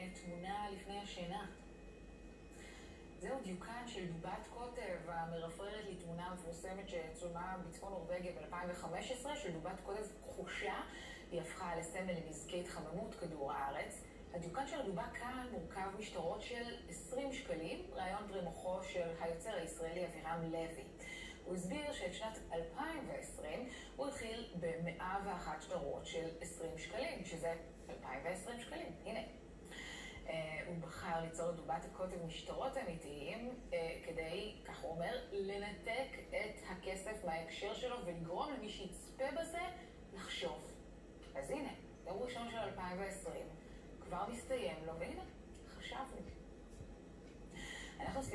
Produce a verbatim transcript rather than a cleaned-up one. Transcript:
תמונה לפני השינה. זהו דיוקן של דובת קוטב, המרפררת לי תמונה מפורסמת שצולמה בצפון נורווגיה ב-אלפיים וחמש עשרה של דובת קוטב כחושה. היא הפכה לסמל לנזקי התחממות כדור הארץ. הדיוקן של הדובה כאן מורכב משטרות של עשרים שקלים, רעיון פרי מוחו של היוצר הישראלי אבירם לוי. הוא הסביר שאת שנת אלפיים ועשרים הוא התחיל ב-מאה ואחת שטרות של עשרים שקלים, שזה אלפיים ועשרים שקלים. הנה. Uh, הוא בחר ליצור דובת הקוטב משטרות אמיתיים uh, כדי, כך הוא אומר, לנתק את הכסף מההקשר שלו ולגרום למי שיצפה בזה לחשוב. אז הנה, יום ראשון של אלפיים ועשרים כבר מסתיים לו, והנה, חשבנו. אנחנו